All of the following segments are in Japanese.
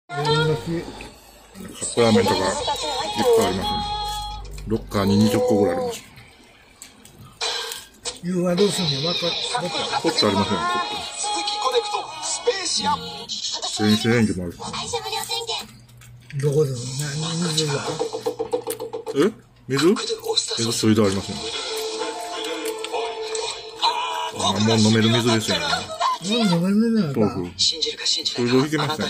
カップラーメンとかいっぱいありますね。ロッカーに20個ぐらいあります。 夕はどうすんの？ コッツありません、コッツ。電子レンジもある。 どこでも水が。 水水道ありますね。もう飲める水ですよね。 飲める水なんだ。 水道引けますね。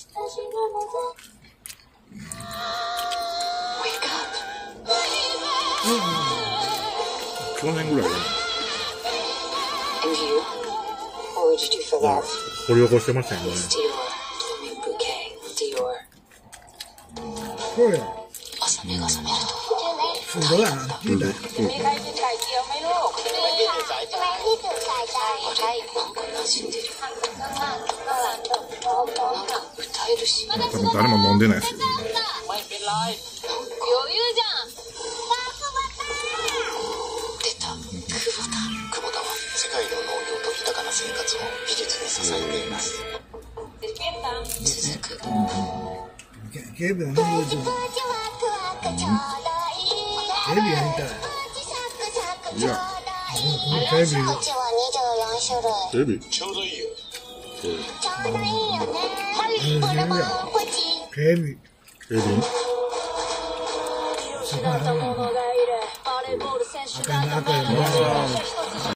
去年ぐらいね。掘り起こしてましたよね。 そうや。水道やな。聞いたよ。 多分誰も飲んでないですよね。 世界の農業と豊かな生活を技術で支えています。 警備は何でしょう。警備やりたい。 いや、 警備ちょうどいいよ。 警備。 そこは赤い